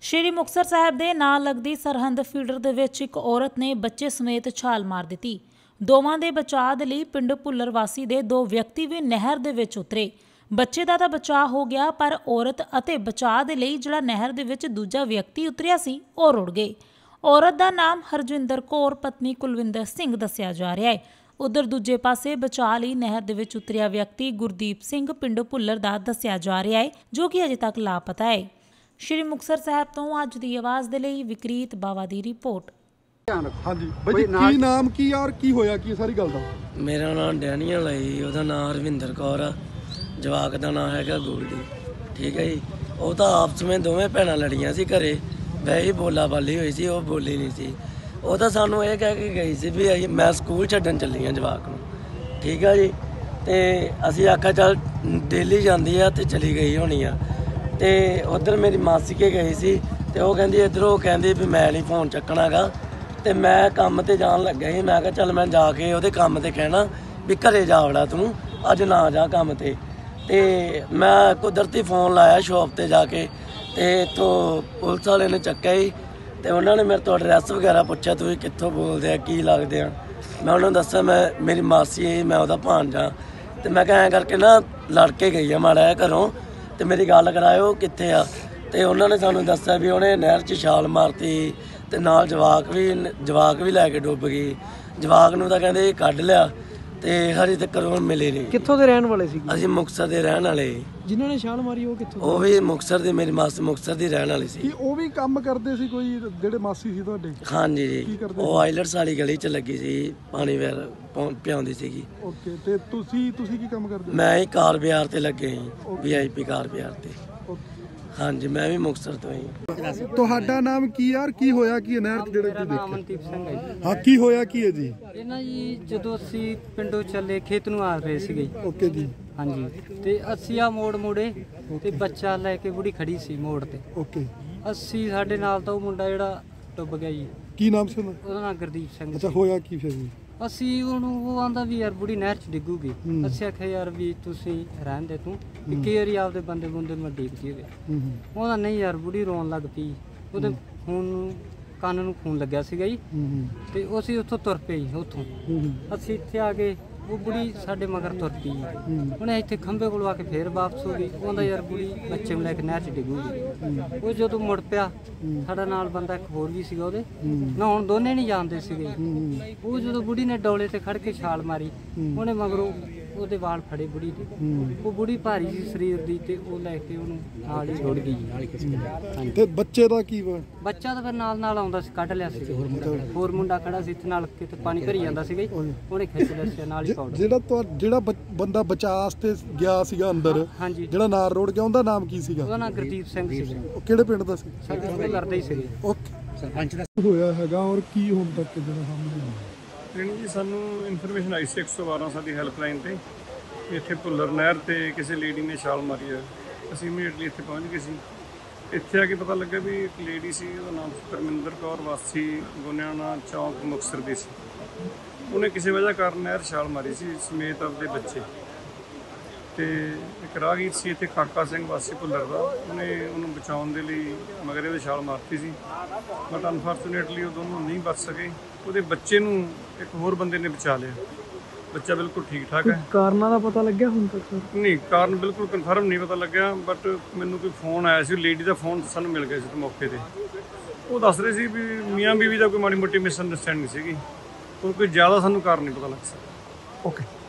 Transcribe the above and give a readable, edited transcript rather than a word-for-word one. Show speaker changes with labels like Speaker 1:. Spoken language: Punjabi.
Speaker 1: ਸ਼੍ਰੀ ਮੁਕਤਸਰ ਸਾਹਿਬ ਦੇ ਨਾਲ ਲੱਗਦੀ ਸਰਹੰਦ ਫੀਡਰ ਦੇ ਵਿੱਚ ਇੱਕ ਔਰਤ ਨੇ ਬੱਚੇ ਸਮੇਤ ਛਾਲ ਮਾਰ ਦਿੱਤੀ। ਦੋਵਾਂ ਦੇ ਬਚਾਅ ਦੇ ਲਈ ਪਿੰਡ ਭੁੱਲਰ ਵਾਸੀ ਦੇ ਦੋ ਵਿਅਕਤੀ ਵੀ ਨਹਿਰ ਦੇ ਵਿੱਚ ਉਤਰੇ। ਬੱਚੇ ਦਾ ਤਾਂ ਬਚਾਅ ਹੋ ਗਿਆ, ਪਰ ਔਰਤ ਅਤੇ ਬਚਾਅ ਦੇ ਲਈ ਜਿਹੜਾ ਨਹਿਰ ਦੇ ਵਿੱਚ ਦੂਜਾ ਵਿਅਕਤੀ ਉਤਰਿਆ ਸੀ ਉਹ ਰੁੜ ਗਏ। ਔਰਤ ਦਾ ਨਾਮ ਹਰਜਿੰਦਰ ਕੌਰ ਪਤਨੀ ਕੁਲਵਿੰਦਰ ਸਿੰਘ ਦੱਸਿਆ ਜਾ ਰਿਹਾ ਹੈ। ਉਧਰ ਦੂਜੇ ਪਾਸੇ ਬਚਾਅ ਲਈ ਨਹਿਰ ਦੇ ਵਿੱਚ ਉਤਰਿਆ ਵਿਅਕਤੀ ਗੁਰਦੀਪ ਸਿੰਘ ਪਿੰਡ ਭੁੱਲਰ ਦਾ ਦੱਸਿਆ ਜਾ ਰਿਹਾ ਹੈ, ਜੋ ਕਿ ਅਜੇ ਤੱਕ ਲਾਪਤਾ ਹੈ। ਸ਼੍ਰੀ ਮੁਕਤਸਰ ਸਾਹਿਬ ਤੋਂ ਅੱਜ ਦੀ ਆਵਾਜ਼ ਦੇ ਲਈ ਵਿਕਰੀਤ ਬਾਵਾ ਦੀ ਰਿਪੋर्ट।
Speaker 2: ਹਾਂਜੀ ਬਾਈ ਜੀ, ਕੀ ਨਾਮ ਕੀ ਔਰ ਕੀ ਹੋਇਆ ਕੀ ਸਾਰੀ ਗੱਲ ਦਾ?
Speaker 3: ਮੇਰਾ ਨਾਮ ਡੈਨੀਅਲ ਵਾਲਾ ਜੀ, ਉਹਦਾ ਨਾਮ ਹਰਵਿੰਦਰ ਕੌਰ ਆ, ਜਵਾਕ ਦਾ ਨਾਮ ਹੈਗਾ ਗੋਲਡੀ। ਠੀਕ ਹੈ ਜੀ। ਉਹ ਤਾਂ ਆਪਸ ਵਿੱਚ ਦੋਵੇਂ ਭੈਣਾਂ ਲੜੀਆਂ ਸੀ ਘਰੇ, ਵੈਸੇ ਬੋਲਾ ਬਾਲੀ ਹੋਈ ਸੀ, ਉਹ ਬੋਲੀ ਨਹੀਂ ਸੀ। ਉਹ ਤਾਂ ਸਾਨੂੰ ਇਹ ਕਹਿ ਕੇ ਗਈ ਸੀ ਵੀ ਮੈਂ ਸਕੂਲ ਛੱਡਣ ਚੱਲੀ ਹਾਂ ਜਵਾਕ ਨੂੰ। ਠੀਕ ਆ ਜੀ। ਤੇ ਅਸੀਂ ਆਖਿਆ ਚੱਲ ਡੇਲੀ ਜਾਂਦੀ ਆ ਤੇ ਚਲੀ ਗਈ ਹੋਣੀ ਆ। ਤੇ ਉਧਰ ਮੇਰੀ ਮਾਸੀ ਕੇ ਗਈ ਸੀ ਤੇ ਉਹ ਕਹਿੰਦੀ ਇੱਧਰੋਂ ਕਹਿੰਦੀ ਵੀ ਮੈਂ ਨਹੀਂ ਫੋਨ ਚੱਕਣਾ ਗਾ। ਤੇ ਮੈਂ ਕੰਮ ਤੇ ਜਾਣ ਲੱਗਾ ਸੀ। ਮੈਂ ਕਿਹਾ ਚੱਲ ਮੈਂ ਜਾ ਕੇ ਉਹਦੇ ਕੰਮ ਤੇ ਕਹਿਣਾ ਵੀ ਘਰੇ ਜਾ ਵੜਾ ਤੂੰ, ਅੱਜ ਨਾ ਜਾ ਕੰਮ ਤੇ। ਤੇ ਮੈਂ ਕੁਦਰਤੀ ਫੋਨ ਲਾਇਆ ਸ਼ੌਪ ਤੇ ਜਾ ਕੇ, ਤੇ ਇੱਥੋਂ ਪੁਲਿਸ ਵਾਲੇ ਨੇ ਚੱਕਿਆ ਜੀ। ਤੇ ਉਹਨਾਂ ਨੇ ਮੇਰੇ ਤੋਂ ਐਡਰੈਸ ਵਗੈਰਾ ਪੁੱਛਿਆ, ਤੁਸੀਂ ਕਿੱਥੋਂ ਬੋਲਦੇ ਆ, ਕੀ ਲੱਗਦੇ ਆ। ਮੈਂ ਉਹਨਾਂ ਨੂੰ ਦੱਸਿਆ ਮੈਂ ਮੇਰੀ ਮਾਸੀ ਹੈ, ਮੈਂ ਉਹਦਾ ਭਾਣਜਾ। ਤੇ ਮੈਂ ਕਿਹਾ ਐਂ ਕਰਕੇ ਨਾ ਲੜ ਕੇ ਗਈ ਆ ਮਾੜਾ ਜਿਹਾ ਘਰੋਂ, ਤੇ ਮੇਰੀ ਗੱਲ ਕਰਾਇਓ ਕਿੱਥੇ ਆ। ਤੇ ਉਹਨਾਂ ਨੇ ਸਾਨੂੰ ਦੱਸਿਆ ਵੀ ਉਹਨੇ ਨਹਿਰ 'ਚ ਛਾਲ ਮਾਰਤੀ ਤੇ ਨਾਲ ਜਵਾਕ ਵੀ ਲੈ ਕੇ ਡੁੱਬ ਗਈ। ਜਵਾਕ ਨੂੰ ਤਾਂ ਕਹਿੰਦੇ ਕੱਢ ਲਿਆ ਤੇ ਹਜੇ ਤੱਕ ਉਹ ਮਿਲੇ ਨਹੀਂ।
Speaker 2: ਕਿੱਥੋਂ ਦੇ ਰਹਿਣ ਵਾਲੇ ਸੀ?
Speaker 3: ਅਸੀਂ ਮੁਕਤਸਰ ਦੇ ਰਹਿਣ ਵਾਲੇ।
Speaker 2: ਜਿਨ੍ਹਾਂ ਨੇ ਛਾਲ ਮਾਰੀ ਉਹ ਕਿੱਥੋਂ? ਉਹ
Speaker 3: ਵੀ ਮੁਕਤਸਰ ਦੇ, ਮੇਰੀ ਮਾਸੀ ਮੁਕਤਸਰ ਦੀ ਰਹਿਣ ਵਾਲੀ ਸੀ।
Speaker 2: ਕੀ ਉਹ ਵੀ ਕੰਮ ਕਰਦੇ ਸੀ ਕੋਈ, ਜਿਹੜੇ ਮਾਸੀ ਸੀ ਤੁਹਾਡੇ?
Speaker 3: ਹਾਂਜੀ ਜੀ, ਉਹ ਆਈਲਟਸ ਵਾਲੀ ਗਲੀ 'ਚ ਲੱਗੀ ਸੀ, ਪਾਣੀ ਵੈਲ ਪਿਆਉਂਦੀ ਸੀਗੀ।
Speaker 2: ਓਕੇ। ਤੇ ਤੁਸੀਂ ਕੀ ਕੰਮ ਕਰਦੇ?
Speaker 3: ਮੈਂ ਹੀ ਕਾਰ ਬਾਜ਼ਾਰ ਤੇ ਲੱਗੇ ਸੀ, VIP ਕਾਰ ਬਾਜ਼ਾਰ ਤੇ। ਹਾਂਜੀ, ਮੈਂ ਵੀ ਮੁਕਤਸਰ ਤੋਂ ਹੀ।
Speaker 2: ਤੁਹਾਡਾ ਨਾਮ ਕੀ ਯਾਰ, ਕੀ ਹੋਇਆ ਕੀ ਨਹਿਰ 'ਚ ਜਿਹੜਾ ਕੀ ਦੇਖਿਆ?
Speaker 4: ਅਮਨਦੀਪ ਸਿੰਘ ਹੈ ਜੀ।
Speaker 2: ਹਾਂ, ਕੀ ਹੋਇਆ ਕੀ ਹੈ ਜੀ?
Speaker 4: ਇਹ ਨਾ ਜੀ ਜਦੋਂ ਅਸੀਂ ਪਿੰਡੋਂ ਚੱਲੇ ਖੇਤ ਨੂੰ ਆ ਰਹੇ ਸੀਗੇ।
Speaker 2: ਓਕੇ ਜੀ।
Speaker 4: ਹਾਂਜੀ। ਤੇ ਅਸੀਂ ਆ ਮੋੜ ਮੁੜੇ ਤੇ ਬੱਚਾ ਲੈ ਕੇ ਬੁੜੀ ਖੜੀ ਸੀ ਮੋੜ ਤੇ।
Speaker 2: ਓਕੇ।
Speaker 4: ਅਸੀਂ ਸਾਡੇ ਨਾਲ ਤਾਂ ਉਹ ਮੁੰਡਾ ਜਿਹੜਾ ਡੁੱਬ ਗਿਆ ਜੀ।
Speaker 2: ਕੀ ਨਾਮ ਸੀ ਉਹਦਾ?
Speaker 4: ਉਹਦਾ ਨਾਮ ਗੁਰਦੀਪ ਸਿੰਘ।
Speaker 2: ਅੱਛਾ, ਹੋਇਆ ਕੀ ਫਿਰ ਜੀ?
Speaker 4: ਅਸੀਂ ਉਹ ਆਂਦਾ ਵੀ ਯਾਰ ਬੁੜੀ ਨਹਿਰ 'ਚ ਡਿੱਗੂਗੀ। ਅਸੀਂ ਆਖਿਆ ਯਾਰ ਵੀ ਤੁਸੀਂ ਰਹਿਣ ਦੇ ਤੂੰ, ਕਈ ਵਾਰੀ ਆਪਦੇ ਬੰਦੇ ਮੈਂ ਡਿੱਗਦੀ ਹੋਵੇ। ਉਹਦਾ ਨਹੀਂ ਯਾਰ, ਬੁੜੀ ਰੋਣ ਲੱਗ ਪਈ। ਉਹਦੇ ਕੰਨ ਨੂੰ ਖੂਨ ਲੱਗਿਆ ਸੀਗਾ ਜੀ। ਤੇ ਅਸੀਂ ਉੱਥੋਂ ਤੁਰ ਪਏ ਜੀ। ਉੱਥੋਂ ਅਸੀਂ ਇੱਥੇ ਆ ਗਏ, ਉਹ ਬੁੜੀ ਸਾਡੇ ਮਗਰ ਤੁਰ ਪਈ। ਉਹਨੇ ਇੱਥੇ ਖੰਭੇ ਕੋਲ ਆ ਕੇ ਫੇਰ ਵਾਪਸ ਹੋ ਗਈ। ਉਹਦਾ ਯਾਰ ਬੁੜੀ ਬੱਚੇ ਨੂੰ ਲੈ ਕੇ ਨਹਿਰ 'ਚ ਡਿੱਗੂਗੀ। ਉਹ ਜਦੋਂ ਮੁੜ ਪਿਆ, ਸਾਡਾ ਨਾਲ ਬੰਦਾ ਇੱਕ ਹੋਰ ਵੀ ਸੀਗਾ, ਉਹਦੇ ਨਹਾਉਣ ਦੋਨੇ ਨਹੀਂ ਜਾਣਦੇ ਸੀਗੇ। ਉਹ ਜਦੋਂ ਬੁੜੀ ਨੇ ਡੋਲੇ ਤੇ ਖੜ ਕੇ ਛਾਲ ਮਾਰੀ, ਉਹਨੇ ਮਗਰੋਂ ਉਹਦੇ ਵਾਲ ਫੜੇ ਬੁੜੀ ਦੇ। ਉਹ ਬੁੜੀ ਭਾਰੀ ਸੀ ਸਰੀਰ ਦੀ, ਤੇ ਉਹ ਲੈ ਕੇ ਉਹਨੂੰ ਨਾਲ ਹੀ ਰੁੜ ਗਈ।
Speaker 2: ਤੇ ਬੱਚੇ ਦਾ ਕੀ ਵਾ?
Speaker 4: ਬੱਚਾ ਤਾਂ ਫਿਰ ਨਾਲ ਆਉਂਦਾ ਸੀ, ਕੱਢ ਲਿਆ ਸੀ। ਹੋਰ ਮੁੰਡਾ ਖੜਾ ਸੀ ਇੱਥੇ ਨਾਲ, ਕਿਤੇ ਪਾਣੀ ਭਰੀ ਜਾਂਦਾ ਸੀਗਾ, ਉਹਨੇ ਖਿੱਚ ਲਿਆ ਸੀ ਨਾਲ ਹੀ।
Speaker 2: ਜਿਹੜਾ ਬੰਦਾ ਬਚਾਅ ਵਾਸਤੇ ਗਿਆ ਸੀਗਾ ਅੰਦਰ, ਜਿਹੜਾ ਨਾਲ ਰੋੜ ਗਿਆ, ਉਹਦਾ ਨਾਮ ਕੀ ਸੀਗਾ?
Speaker 4: ਉਹਦਾ ਨਾਮ ਗੁਰਦੀਪ ਸਿੰਘ ਸੀ।
Speaker 2: ਉਹ ਕਿਹੜੇ ਪਿੰਡ ਦਾ ਸੀ?
Speaker 4: ਸਾਡੇ ਕਰਦੇ ਹੀ ਸੀਗੇ।
Speaker 2: ਓਕੇ। ਸਰਪੰਚ ਦਾ ਹੋਇਆ ਹੈਗਾ ਔਰ ਕੀ ਹੁਣ ਤੱਕ ਜਿਹੜਾ ਸਾਹਮਣੇ
Speaker 5: ਜੀ ਸਾਨੂੰ ਇਨਫੋਰਮੇਸ਼ਨ ਆਈ ਸੀ 112 ਸਾਡੀ ਹੈਲਪਲਾਈਨ ਤੇ, ਇੱਥੇ ਭੁੱਲਰ ਨਹਿਰ ਤੇ ਕਿਸੇ ਲੇਡੀ ਨੇ ਛਾਲ ਮਾਰੀ ਹੈ। ਅਸੀਂ ਇਮੀਡੀਏਟਲੀ ਇੱਥੇ ਪਹੁੰਚ ਗਏ ਸੀ। ਇੱਥੇ ਆ ਕੇ ਪਤਾ ਲੱਗਾ ਵੀ ਇੱਕ ਲੇਡੀ ਸੀ, ਉਹਦਾ ਨਾਮ ਪਰਮਿੰਦਰ ਕੌਰ, ਵਾਸੀ ਗੋਨਿਆਣਾ ਚੌਂਕ ਮੁਕਤਸਰ ਦੀ ਸੀ। ਉਹਨੇ ਕਿਸੇ ਵਜ੍ਹਾ ਕਾਰਨ ਨਹਿਰ ਛਾਲ ਮਾਰੀ ਸੀ ਸਮੇਤ ਆਪਦੇ ਬੱਚੇ। ਤੇ ਇੱਕ ਰਾਹਗੀਰ ਸੀ ਇੱਥੇ ਕਾਕਾ ਸਿੰਘ ਵਾਸੀ ਭੁੱਲਰ ਦਾ, ਉਹਨੂੰ ਬਚਾਉਣ ਦੇ ਲਈ ਮਗਰ ਉਹਦੇ ਛਾਲ ਮਾਰਤੀ ਸੀ, ਬਟ ਅਨਫੋਰਚੂਨੇਟਲੀ ਉਹ ਦੋਨੋਂ ਨਹੀਂ ਬਚ ਸਕੇ। ਉਹਦੇ ਬੱਚੇ ਨੂੰ ਇੱਕ ਹੋਰ ਬੰਦੇ ਨੇ ਬਚਾ ਲਿਆ। ਬੱਚਾ ਬਿਲਕੁਲ ਠੀਕ ਠਾਕ ਹੈ।
Speaker 2: ਕਾਰਨਾਂ ਦਾ ਪਤਾ ਲੱਗਿਆ ਹੁਣ ਤੱਕ?
Speaker 5: ਨਹੀਂ, ਕਾਰਨ ਬਿਲਕੁਲ ਕਨਫਰਮ ਨਹੀਂ ਪਤਾ ਲੱਗਿਆ, ਬਟ ਮੈਨੂੰ ਕੋਈ ਫੋਨ ਆਇਆ ਸੀ, ਲੇਡੀ ਦਾ ਫੋਨ ਸਾਨੂੰ ਮਿਲ ਗਿਆ ਸੀ ਮੌਕੇ ਤੇ। ਉਹ ਦੱਸ ਰਹੇ ਸੀ ਵੀ ਮੀਆਂ ਬੀਵੀ ਦਾ ਕੋਈ ਮਾੜੀ ਮੋਟੀ ਮਿਸਅੰਡਰਸਟੈਂਡਿੰਗ ਸੀਗੀ, ਕੋਈ ਜ਼ਿਆਦਾ ਸਾਨੂੰ ਕਾਰਨ ਨਹੀਂ ਪਤਾ ਲੱਗ ਸਕਦਾ।
Speaker 2: ਓਕੇ।